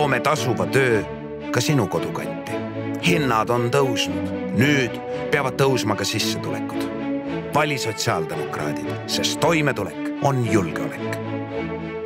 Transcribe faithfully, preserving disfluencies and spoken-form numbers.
toome tasuva töö ka sinu kodukanti. Hinnad on tõusnud. Nüüd peavad tõusma ka sissetulekud. Vali sotsiaaldemokraadid, sest toimetulek on julgeolek.